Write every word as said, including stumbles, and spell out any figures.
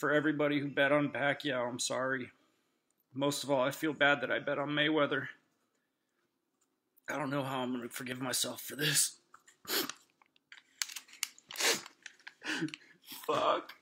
For everybody who bet on Pacquiao, I'm sorry. Most of all, I feel bad that I bet on Mayweather. I don't know how I'm going to forgive myself for this. Fuck.